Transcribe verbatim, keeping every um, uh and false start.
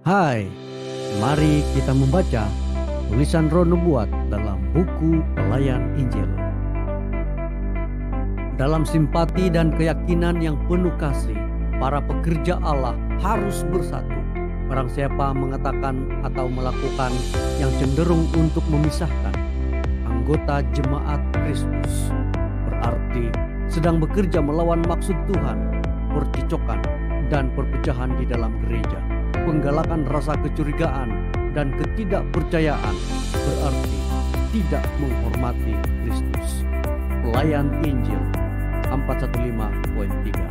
Hai, mari kita membaca tulisan Roh Nubuat dalam buku Pelayan Injil. Dalam simpati dan keyakinan yang penuh kasih, para pekerja Allah harus bersatu. Barang siapa mengatakan atau melakukan yang cenderung untuk memisahkan anggota jemaat Kristus, berarti sedang bekerja melawan maksud Tuhan, percicokan dan perpecahan di dalam gereja. Penggalakan rasa kecurigaan dan ketidakpercayaan berarti tidak menghormati Kristus. Pelayan Injil empat satu lima titik tiga.